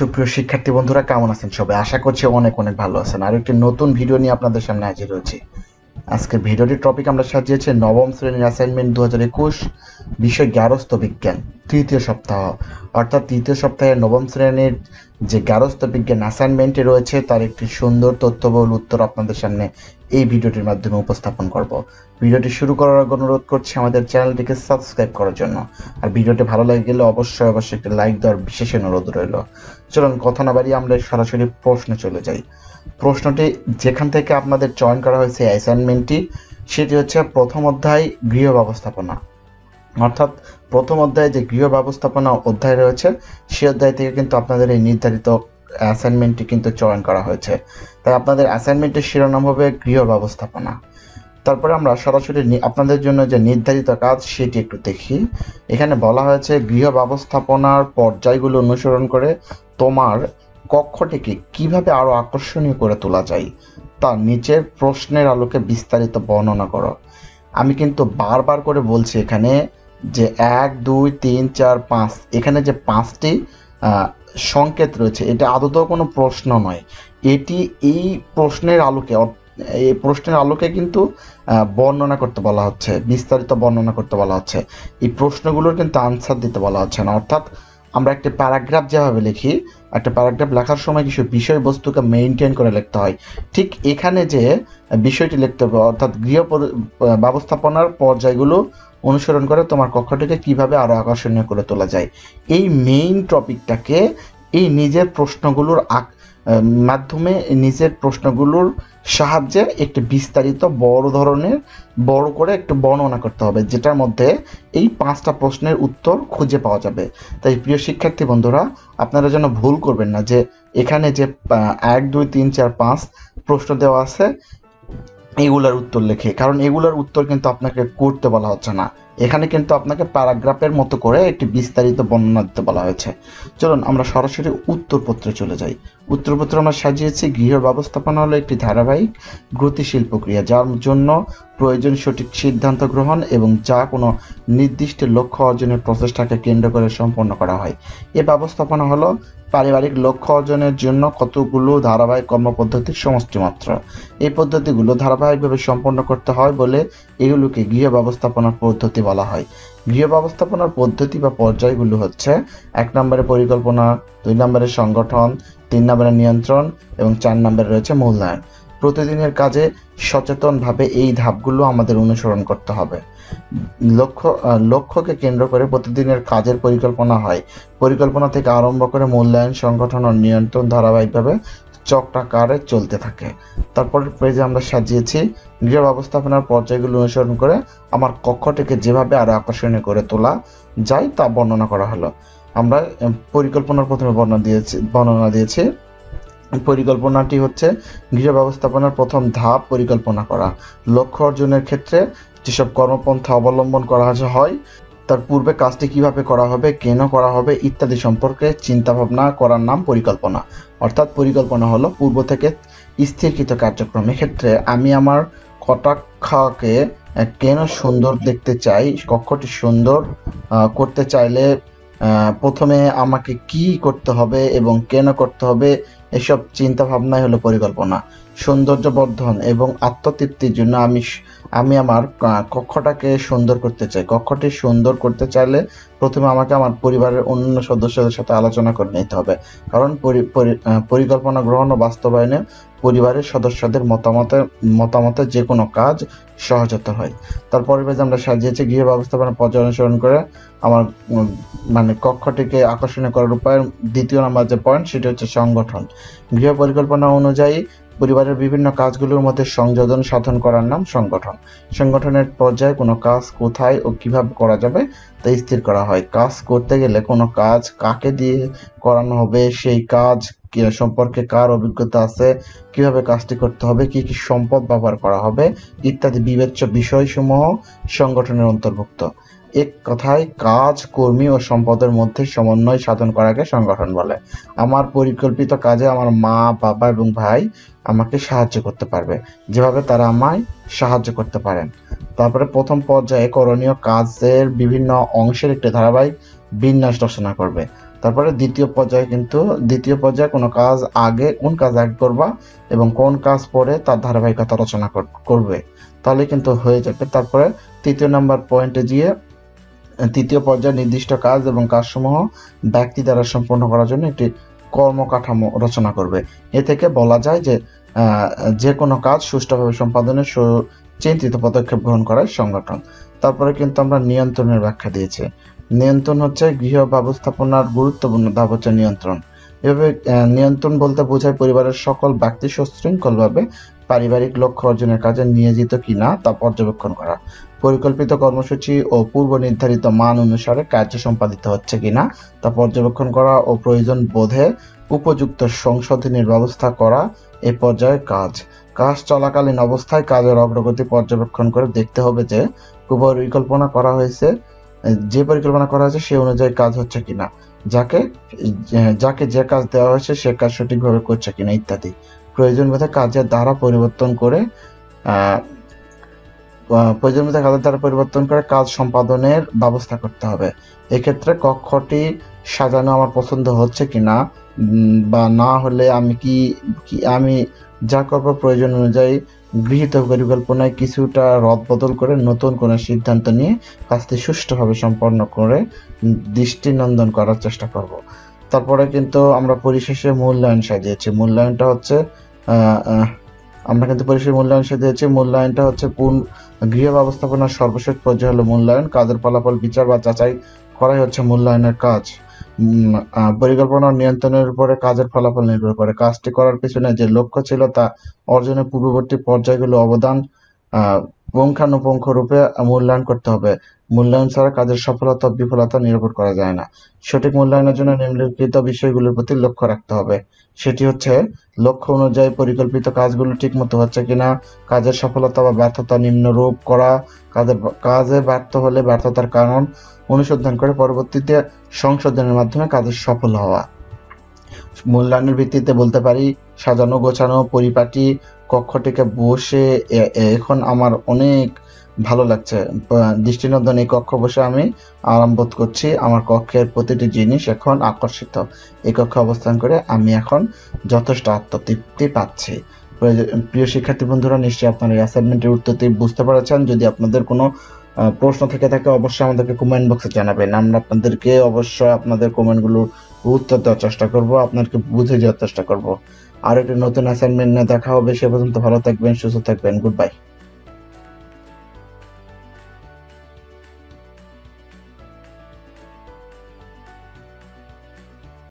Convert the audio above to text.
সুপ্রিয় শিক্ষার্থী বন্ধুরা, কেমন আছেন সবাই? আশা করছি অনেক অনেক ভালো আছেন। আর একটি নতুন ভিডিও নিয়ে আপনাদের সামনে হাজির হয়েছি। আজকে ভিডিওটির টপিক আমরা সাজিয়েছি নবম শ্রেণীর অ্যাসাইনমেন্ট 2021, বিষয় গার্হস্থ্য বিজ্ঞান, তৃতীয় সপ্তাহ। অর্থাৎ তৃতীয় সপ্তাহে নবম শ্রেণীর যে গার্হস্থ্য বিজ্ঞান অ্যাসাইনমেন্টে রয়েছে তার একটি সুন্দর তথ্যবহুল উত্তর আপনাদের সামনে এই ভিডিওটির মাধ্যমে উপস্থাপন করব। ভিডিওটি শুরু করার আগে অনুরোধ করছি আমাদের চ্যানেলটিকে সাবস্ক্রাইব করার জন্য। আর ভিডিওটি ভালো লাগে গেলে অবশ্যই একটি লাইক দেওয়ার বিশেষ অনুরোধ রইল। চলুন কথা না বাড়িয়ে আমরা সরাসরি প্রশ্নে চলে যাই। প্রশ্নটি যেখান থেকে আপনাদের চয়ন করা হয়েছে অ্যাসাইনমেন্টটি, সেটি হচ্ছে প্রথম অধ্যায় গৃহ ব্যবস্থাপনা। অর্থাৎ প্রথম অধ্যায়ে যে গৃহ ব্যবস্থাপনা অধ্যায় রয়েছে সে অধ্যায় থেকে কিন্তু আপনাদের এই নির্ধারিত অ্যাসাইনমেন্টটি কিন্তু চয়ন করা হয়েছে। তাই আপনাদের অ্যাসাইনমেন্টের শিরোনাম হবে গৃহ ব্যবস্থাপনা। তারপরে আমরা সরাসরি আপনাদের জন্য যে নির্ধারিত কাজ সেটি একটু দেখি। এখানে বলা হয়েছে গৃহ ব্যবস্থাপনার পর্যায়গুলো অনুসরণ করে তোমার কক্ষটিকে কিভাবে আরো আকর্ষণীয় করে তোলা যায় তা নিচের প্রশ্নের আলোকে বিস্তারিত বর্ণনা করো। আমি কিন্তু বারবার করে বলছি এখানে যে 1, 2, 3, 4, 5 এখানে যে 5টি সংকেত রয়েছে এটা আদতেও কোনো প্রশ্ন নয়। এটি এই প্রশ্নের আলোকে কিন্তু বর্ণনা করতে বলা হচ্ছে, বিস্তারিত বর্ণনা করতে বলা হচ্ছে। এই প্রশ্নগুলোর কিন্তু আনসার দিতে বলা হচ্ছে না। অর্থাৎ আমরা একটা প্যারাগ্রাফ যেভাবে লিখি, একটা প্যারাগ্রাফ লেখার সময় কিছু বিষয়বস্তুকে মেনটেন করে লিখতে হয়, ঠিক এখানে যে বিষয়টি লিখতে হবে, অর্থাৎ গৃহ ব্যবস্থাপনার পর্যায়গুলো অনুসরণ করে তোমার কক্ষটিকে কিভাবে আরো আকর্ষণীয় করে তোলা যায়, এই মেইন টপিকটাকে এই নিজের প্রশ্নগুলোর মাধ্যমে, নিজের প্রশ্নগুলোর সাহায্যে একটি বিস্তারিত বড় করে একটু বর্ণনা করতে হবে, যেটার মধ্যে এই 5টা প্রশ্নের উত্তর খুঁজে পাওয়া যাবে। তাই প্রিয় শিক্ষার্থী বন্ধুরা, আপনারা যেন ভুল করবেন না যে এখানে যে 1, 2, 3, 4, 5 প্রশ্ন দেওয়া আছে এগুলার উত্তর লেখে, কারণ এগুলার উত্তর কিন্তু আপনাকে করতে বলা হচ্ছে না। এখানে কিন্তু আপনাকে প্যারাগ্রাফের মতো করে একটি বিস্তারিত বর্ণনা দিতে বলা হয়েছে। চলুন আমরা সরাসরি উত্তরপত্রে চলে যাই। উত্তরপত্র আমরা সাজিয়েছি গৃহ ব্যবস্থাপনা হলো একটি ধারাবাহিক গতিশীল প্রক্রিয়া যার জন্য প্রয়োজন সঠিক সিদ্ধান্ত গ্রহণ এবং যা কোনো নির্দিষ্ট লক্ষ্য অর্জনের প্রচেষ্টাকে কেন্দ্র করে সম্পন্ন করা হয়। এ ব্যবস্থাপনা হলো পারিবারিক লক্ষ্য অর্জনের জন্য কতগুলো ধারাবাহিক কর্মপদ্ধতির সমষ্টি মাত্র। এই পদ্ধতিগুলো ধারাবাহিকভাবে সম্পন্ন করতে হয় বলে এগুলোকে গৃহ ব্যবস্থাপনার পদ্ধতি বলা হয়। গৃহ ব্যবস্থাপনার পদ্ধতি বা পর্যায়গুলো হচ্ছে 1 নম্বরে পরিকল্পনা, 2 নম্বরে সংগঠন, 3 নম্বরে নিয়ন্ত্রণ এবং 4 নম্বরে রয়েছে মূল্যায়ন। প্রতিদিনের কাজে সচেতনভাবে এই ধাপগুলো আমাদের অনুসরণ করতে হবে। লক্ষ্যকে কেন্দ্র করে প্রতিদিনের কাজের পরিকল্পনা হয়। পরিকল্পনা থেকে আরম্ভ করে মূল্যায়ন, সংগঠন ও নিয়ন্ত্রণ ধারাবাহিকভাবে চক্রাকারে চলতে থাকে। তারপর পেজে আমরা সাজিয়েছি গৃহ ব্যবস্থাপনার পর্যায়গুলো অনুসরণ করে আমার কক্ষটিকে যেভাবে আরো আকর্ষণীয় করে তোলা যায় তা বর্ণনা করা হলো। আমরা পরিকল্পনার প্রথমে বর্ণনা দিয়েছি। পরিকল্পনাটি হচ্ছে গৃহ ব্যবস্থাপনার প্রথম ধাপ পরিকল্পনা করা। লক্ষ্য অর্জনের ক্ষেত্রে যেসব কর্মপন্থা অবলম্বন করা হয় তার পূর্বে কাজটি কিভাবে করা হবে, কেন করা হবে ইত্যাদি সম্পর্কে চিন্তা ভাবনা করার নাম পরিকল্পনা। অর্থাৎ পরিকল্পনা হলো পূর্ব থেকে স্থিরকৃত কার্যক্রম। এক্ষেত্রে আমি আমার কক্ষকে কেন সুন্দর দেখতে চাই, কক্ষটি সুন্দর করতে চাইলে প্রথমে আমাকে কি করতে হবে এবং কেন করতে হবে, এসব চিন্তা ভাবনাই হলো পরিকল্পনা। সৌন্দর্য বর্ধন এবং আত্মতৃপ্তির জন্য আমি আমার কক্ষটাকে সুন্দর করতে চাই। কক্ষটি সুন্দর করতে চাইলে প্রথমে আমাকে আমার পরিবারের অন্য সদস্যদের সাথে আলোচনা করে নিতে হবে, কারণ পরিকল্পনা গ্রহণ ও বাস্তবায়নে পরিবারের সদস্যদের মতামতে যে কোনো কাজ সহজতর হয়। তারপরে আমরা সাজিয়েছি গৃহ ব্যবস্থাপনা পর্যায় অনুসরণ করে আমার কক্ষটিকে আকর্ষণীয় করার উপায়ের 2 নম্বর যে পয়েন্ট সেটি হচ্ছে সংগঠন। গৃহ পরিকল্পনা অনুযায়ী পরিবারের বিভিন্ন কাজগুলোর মধ্যে সংযোজন সাধন করার নাম সংগঠন। সংগঠনের পর্যায়ে কোনো কাজ কোথায় ও কিভাবে করা যাবে তা স্থির করা হয়। কাজ করতে গেলে কোনো কাজ কাকে দিয়ে করানো হবে, সেই কাজ সম্পর্কে কার অভিজ্ঞতা আছে, কিভাবে কাজটি করতে হবে, কি কি সম্পদ ব্যবহার করা হবে ইত্যাদি বিবেচ্য বিষয়সমূহ সংগঠনের অন্তর্ভুক্ত। এক কথায় কাজ, কর্মী ও সম্পদের মধ্যে সমন্বয় সাধন করাকে সংগঠন বলে। আমার পরিকল্পিত কাজে আমার মা, বাবা এবং ভাই আমাকে সাহায্য করতে পারবে যেভাবে তারা আমায় সাহায্য করতে পারেন। তারপরে প্রথম পর্যায়ে করণীয় কাজের বিভিন্ন অংশের একটি ধারাবাহিক বিন্যাস রচনা করবে। তারপরে দ্বিতীয় পর্যায়ে কোনো কাজ আগে কোন কাজ আগে করবা এবং কোন কাজ পরে তার ধারাবাহিকতা রচনা করবে, তাহলে কিন্তু হয়ে যাবে। তারপরে তৃতীয় নাম্বার পয়েন্টে গিয়ে তৃতীয় পর্যায়ে নির্দিষ্ট কাজ এবং কাজসমূহ ব্যক্তি দ্বারা সম্পন্ন করার জন্য একটি কর্মকাঠামো রচনা করবে। এ থেকে বলা যায় যে কোনো কাজ সুষ্ঠুভাবে সম্পাদনে চিন্তিত পদক্ষেপ গ্রহণ করার সংগঠন। তারপরে কিন্তু আমরা নিয়ন্ত্রণের ব্যাখ্যা দিয়েছি। নিয়ন্ত্রণ হচ্ছে গৃহ ব্যবস্থাপনার গুরুত্বপূর্ণ ধাপ হচ্ছে নিয়ন্ত্রণ। এভাবে নিয়ন্ত্রণ বলতে বোঝায় পরিবারের সকল ব্যক্তি সুশৃঙ্খলভাবে পারিবারিক লক্ষ্য অর্জনের কাজে নিয়োজিত কিনা তা পর্যবেক্ষণ করা, পরিকল্পিত কর্মসূচি ও পূর্ব নির্ধারিত মান অনুসারে কার্য সম্পাদিত হচ্ছে কিনা তা পর্যবেক্ষণ করা ও প্রয়োজন বোধে উপযুক্ত সংশোধনের ব্যবস্থা করা এ পর্যায়ে কাজ চলাকালীন অবস্থায় কাজের অগ্রগতি পর্যবেক্ষণ করে দেখতে হবে যে পরিকল্পনা করা হয়েছে সে অনুযায়ী কাজ হচ্ছে কিনা, যাকে যে কাজ দেওয়া হয়েছে সে কাজ সঠিকভাবে করছে কিনা ইত্যাদি। প্রয়োজন বোধে কাজের ধারা পরিবর্তন করে কাজ সম্পাদনের ব্যবস্থা করতে হবে। এক্ষেত্রে কক্ষটি সাজানো আমার পছন্দ হচ্ছে কিনা বা না হলে আমি যা করব প্রয়োজন অনুযায়ী গৃহীত পরিকল্পনায় কিছুটা রদবদল করে নতুন কোনো সিদ্ধান্ত নিয়ে কাজটি সুষ্ঠুভাবে সম্পন্ন করে দৃষ্টিনন্দন করার চেষ্টা করব। তারপরে কিন্তু আমরা পরিশেষে মূল্যায়ন সাজিয়েছি। মূল্যায়নটা হচ্ছে গৃহ ব্যবস্থাপনার সর্বশেষ পর্যায়ে হলো মূল্যায়ন। কাজের ফলাফল বিচার বা যাচাই করাই হচ্ছে মূল্যায়নের কাজ। পরিকল্পনা নিয়ন্ত্রণের উপরে কাজের ফলাফল নির্ভর করে। কাজটি করার পিছনে যে লক্ষ্য ছিল তা অর্জনের পূর্ববর্তী পর্যায়গুলো অবদান পুঙ্খানুপুঙ্খ রূপে মূল্যায়ন করতে হবে। মূল্যায়ন ছাড়া কাজের সফলতা ও বিফলতা নির্ভর করা যায় না। সঠিক মূল্যায়নের জন্য নিম্নলিখিত বিষয়গুলোর প্রতি লক্ষ্য রাখতে হবে। সেটি হচ্ছে লক্ষ্য অনুযায়ী পরিকল্পিত কাজগুলো ঠিকমতো হচ্ছে কিনা, কাজের সফলতা বা ব্যর্থতা নিম্নরূপ করা, কাজে ব্যর্থ হলে ব্যর্থতার কারণ অনুসন্ধান করে পরবর্তীতে সংশোধনের মাধ্যমে কাজের সফল হওয়া। মূল্যায়নের ভিত্তিতে বলতে পারি সাজানো গোছানো পরিপাটি কক্ষটিকে বসে এখন আমার অনেক ভালো লাগছে, দৃষ্টিনন্দন এই কক্ষ বসে আমি আরাম বোধ করছি, আমার কক্ষের প্রতিটি জিনিস এখন আকর্ষিত, এই কক্ষে অবস্থান করে আমি এখন যথেষ্ট আত্মতৃপ্তি পাচ্ছি। প্রিয় শিক্ষার্থী বন্ধুরা, নিশ্চয়ই আপনারা এই অ্যাসাইনমেন্টের উত্তরটি বুঝতে পেরেছেন। যদি আপনাদের কোনো প্রশ্ন থেকে থাকে অবশ্যই আমাদেরকে কমেন্ট বক্সে জানাবেন। আমরা আপনাদেরকে অবশ্যই আপনাদের কমেন্টগুলোর উত্তর দেওয়ার চেষ্টা করব, আপনাদেরকে বুঝে দেওয়ার চেষ্টা করব। আর একটি নতুন অ্যাসাইনমেন্ট নিয়ে দেখা হবে। সে পর্যন্ত ভালো থাকবেন, সুস্থ থাকবেন। Good by.